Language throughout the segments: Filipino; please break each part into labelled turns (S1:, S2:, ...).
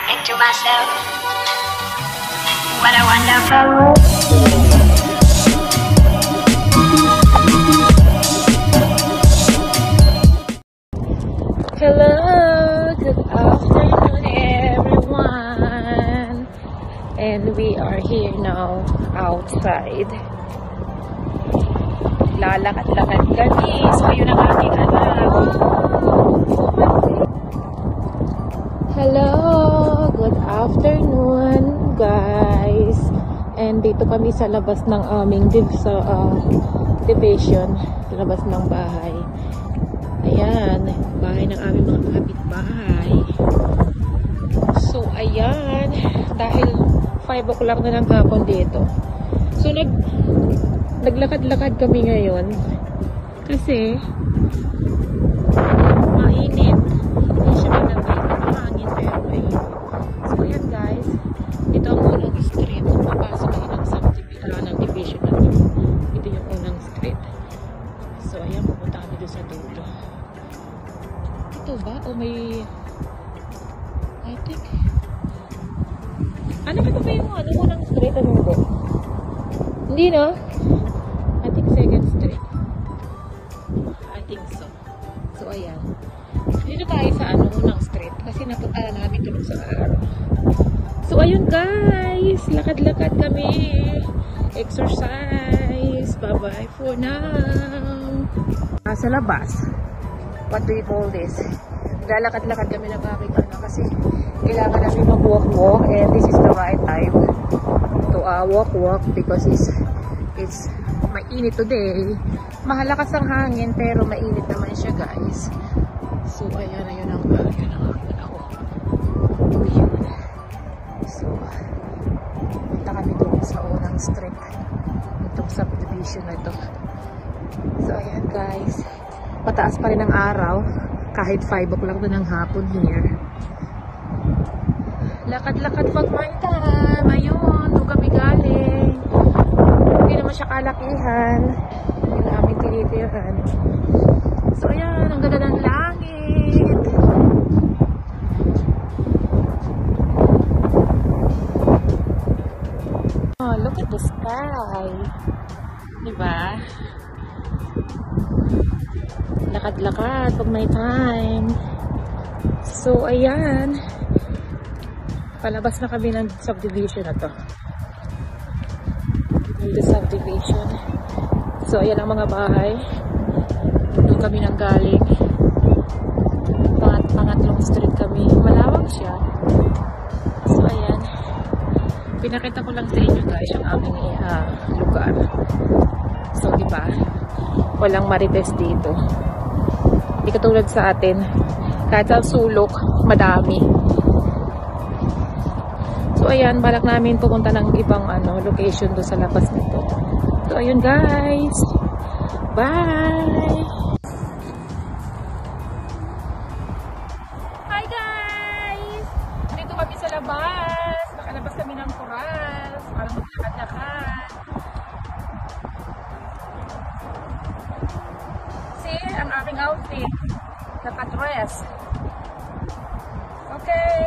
S1: think to myself, what a wonderful world.
S2: Hello, good afternoon everyone, and we are here now outside. Lalakad-lakad kami, so yun ang aking anak. Hello, good afternoon guys, and dito kami sa labas ng aming division, labas ng bahay. Ayan, bahay ng aming mga kapitbahay. So, ayan, dahil 5 o'clock na ng hapon dito. So, naglakad-lakad kami ngayon. Kasi, mainit. Hindi siya mahangin, pero mainit. So, ayan guys, ito ang unang street. Papasok kayo ng division na ito. Ito yung unang street. So, ayan, pupunta kami doon sa dulo. Ito ba? O may... I think... Ano ba yung unang street? Ano ba? Hindi, no? I think second street. I think so. So, ayan. Dito tayo sa unang street. Kasi napunta namin tulog sa araw. So, ayun guys. Lakad-lakad kami. Exercise. Bye-bye for now. Sa labas. What do you call this? Lalakad-lakad kami na bakit kasi kailangan namin mag-walk-walk, and this is the right time to walk-walk because it's mainit today. Mahalakas ang hangin pero mainit naman siya guys. So ayun ang aking ako. Ayun. So punta kami doon sa unang street, itong subdivision na ito. So ayan guys, mataas pa rin ang araw kahit 5 o'clock na ng hapon here. Lakad-lakad pag may time. Ayun, doon kami galing. Hindi naman siya kalakihan. Yung aming tinitirahan. So ayan, ang ganda ng langit. Oh, look at the sky. Diba? Lakad-lakad pag may time. So, ayan. Palabas na kami ng subdivision na to. The subdivision. So, ayan ang mga bahay. Doon kami nang galing. Pangatlong street kami. Malawak siya. So, ayan. Pinakita ko lang sa inyo guys yung aming lugar. So, diba? Walang marites dito. Hindi katulad sa atin. Kahit sa sulok, madami. So, ayan, balak namin pupunta ng ibang location doon sa labas nito. So, ayun guys. Bye! Hi guys! Dito kami sa labas. Nakalabas kami ng corals para maglakad-lakad. See, ang aking outfit. Naka-dress. Okay.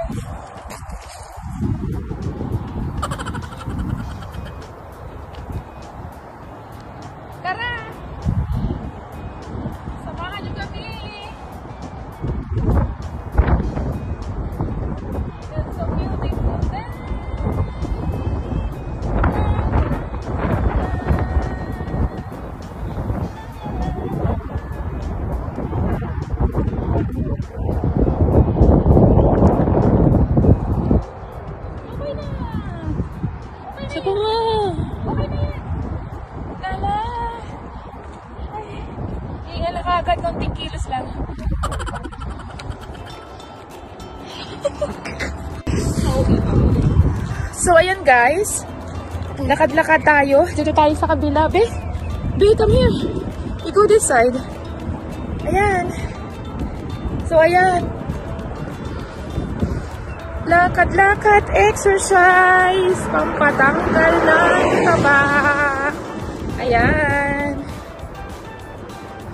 S2: Tara! Samahan niyo kami! It's so beautiful there! Saka nga! Okay na yan! Lala! Hinga lang agad, konting kilos lang. So, ayan guys. Lakad-lakad tayo. Dito tayo sa kabila. Be, come here. You go this side. Ayan. So, ayan. Lakad-lakad, exercise, pampatanggal ng taba. Ayan.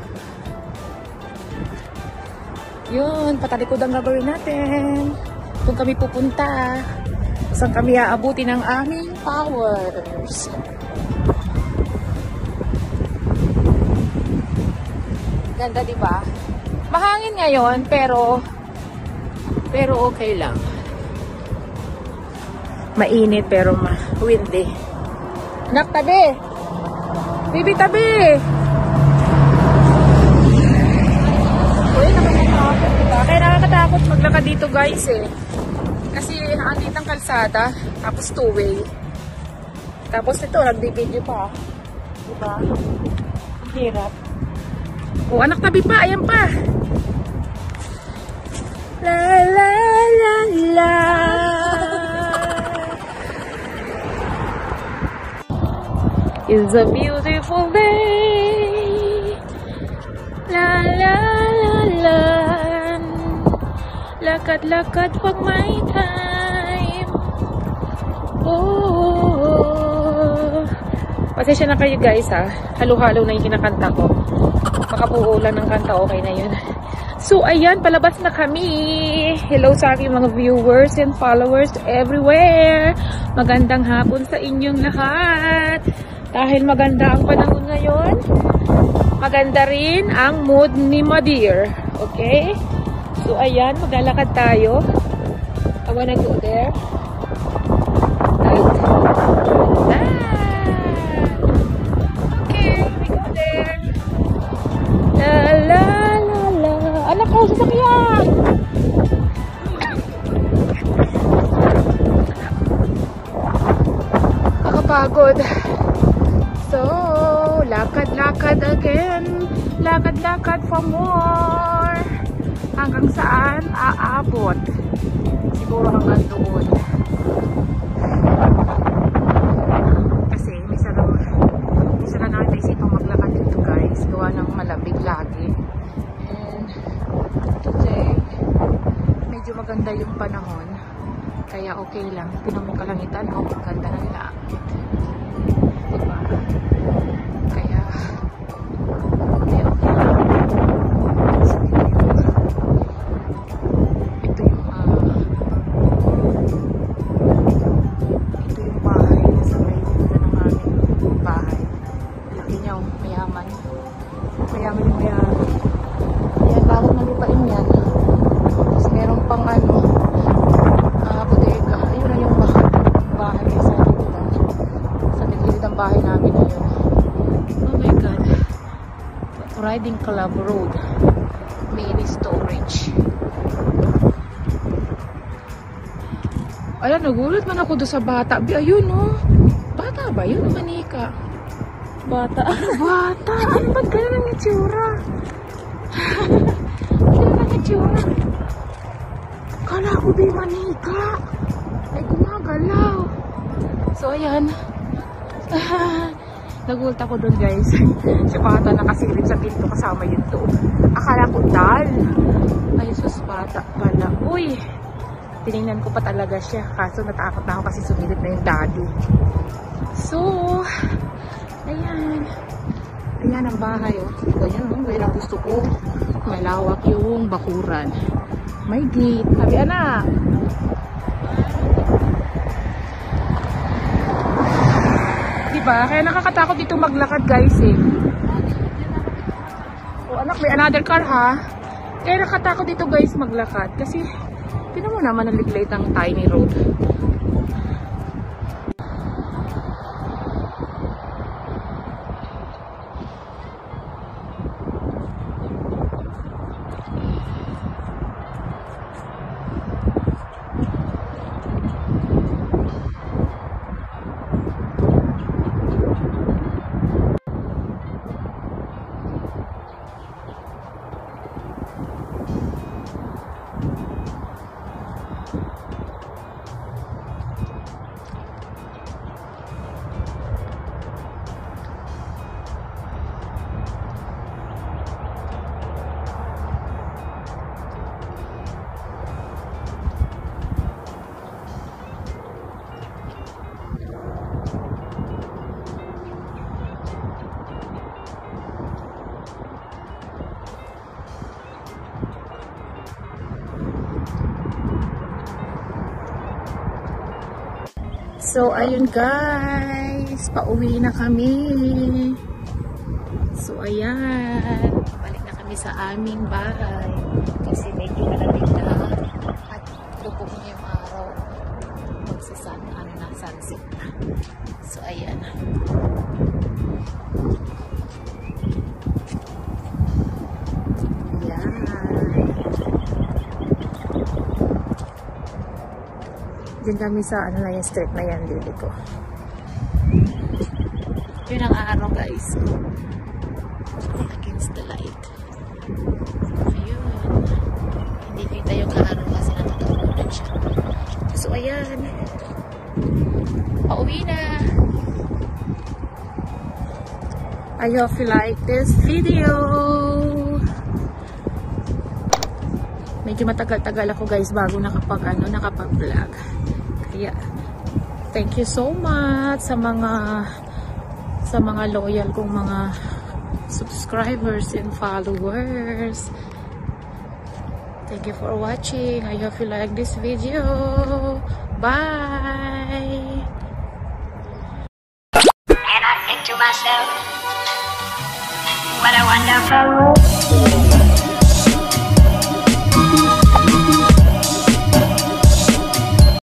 S2: Yun, patalikod ang gagawin natin. Doon kami pupunta. Saan kami aabuti ng aming powers. Ganda, di ba? Mahangin ngayon, pero okay lang. Mainit, pero windy. Anak, tabi! Bibi, tabi! Uy, nakakatakot, diba? Kaya nakakatakot maglakad dito, guys, eh. Kasi andito ang kalsada, tapos two-way. Tapos ito, nagdi-video pa. Diba? Hirap. Oh, anak, tabi pa. Ayan pa. La la la la. It's a beautiful day. La la la la. Lakad-lakad pag may time. Oh. Pasensya na kayo, guys, ha. Halo-halo na yung kinakanta ko. Baka uulan ng kanta, okay na yun. So, ayan, palabas na kami. Hello sa aking mga viewers and followers everywhere. Magandang hapon sa inyong lahat. Dahil maganda ang panahon ngayon, maganda rin ang mood ni Madir. Okay? So, ayan, maglalakad tayo. I wanna go there. Right. Okay, we go there. La la la la. Anak ko, sasakyan! Nakapagod. So, lakad-lakad again. Lakad-lakad for more. Hanggang saan aabot? Siguro hanggang doon. Kasi minsan na natin isipang maglakad dito, guys. Gawa ng malamig lagi. And today, medyo maganda yung panahon. Kaya okay lang. Tinan mo kalangitan, oh, ganda ng langit. Diba? Kaya okay lang. So, ito yung bahay. Nasa may dito ng aming bahay. Laki niya, oh, mayaman. Mayaman yung mayaman. Ayan, bawat na lupain yan. Tapos meron pang bodega. Ayun na yung bahay sa dito lang. Sa gilid ang bahay namin na yun. Oh my God. Riding Club Road. Mini storage. Ayan, nagulat man ako doon sa bata. Ayun, oh. Bata ba yun? Manika. Bata. Bata. Ano ba't ganun ang itsura? Ganun ang itsura. Kala ko ba yung manika? Ay, gumagalaw. So, ayan. Nagulat ako doon, guys. Si bata nakasilip sa pinto kasama yun doon. Akala ko dal. Ay, sus, bata pala. Uy! Tinignan ko pa talaga siya. Kaso natakot na ako kasi sumilip na yung daddy. So, ayan. Ayan ang bahay, oh. Ganyan, oh. Ganyan ang gusto ko. Malawak yung bakuran. May gate. Sabi, anak. Diba? Kaya nakakatakot dito maglakad, guys, eh. Oh, anak, may another car, ha? Kaya nakakatakot dito, guys, maglakad. Kasi, tinan mo naman ang liglate ng tiny road. So, ayun guys, pauwi na kami. So, ayan, balik na kami sa aming bahay kasi medyo malamig na at lubog na yung araw. Sunset na. So, ayan. Diyan kami sa ano na yung street na yan, dili ko. Yun ang araw guys. Against the light. Ayun. Hindi kita yung araw kasi natatapunan siya. So ayan. Pauwi na. I hope you like this video. Medyo matagal-tagal ako guys bago nakapag-vlog. Kaya, thank you so much sa mga loyal kong mga subscribers and followers. Thank you for watching. I hope you like this video. Bye!
S1: And I think to myself, what a wonderful world.